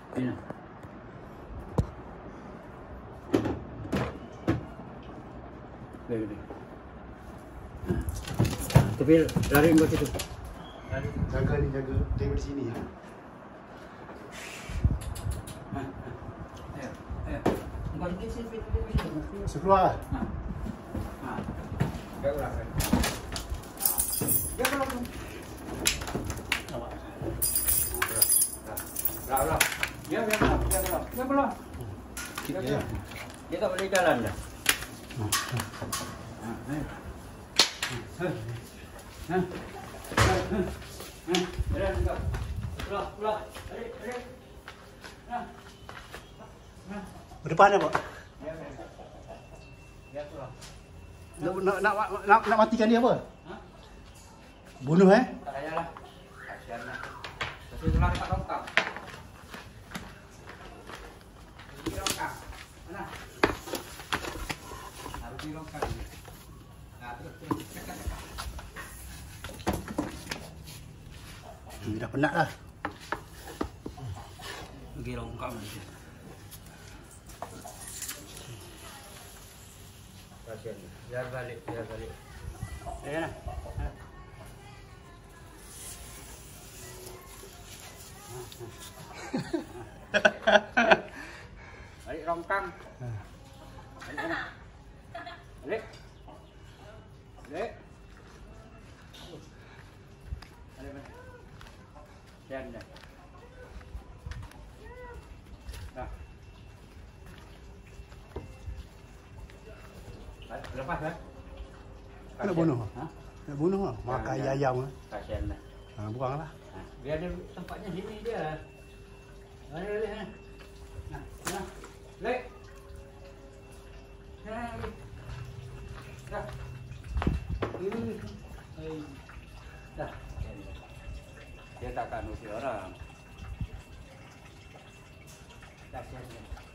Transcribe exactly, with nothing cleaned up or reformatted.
Ini. Gede. Tapi lari ke situ. Lari. Jaga ni, jaga tengok di sini ya. Sekeluar. Ha. Ha. Dia keluar. Dia keluar. Awak. Keluar, keluar. Dia dia keluar, dia keluar. Dia keluar. Dia keluar. Dia tak boleh jalan dah. Ha. Ha. Ha. Ha. Ha. Jalan kau. Keluar, keluar. Tarik, tarik. Ha. Berdepan ya, Pak? Ya, ya. Dia keluar. Nak nak nak, nak, nak matikan dia apa? Ha? Bunuh eh? Tak payahlah. Kasihanlah. Tapi tulang tak lengkap. Ini lengkap. Mana? Harus dilengkap ini. Nah, terus terus cekat. Hmm, dah penat lah. Pergi lengkap nanti. Kasihan. Biar balik, biar balik. Eh, nah. Balik rongkang. Balik mana? Balik. Balik. Balik mana? Jangan dah. Dah. Lepas kan? Nak bunuh? Ha? Nak bunuh lah. Makan Jangan, ayam lah. Kasihan lah. Ha, buanglah. Ha, biar dia tempatnya sini dia. Mana boleh ha? Nah, nah. Lek. Nah, lek. Dah. Ini. Hai. Dah. Dia takkan usir orang. Kasihan dia.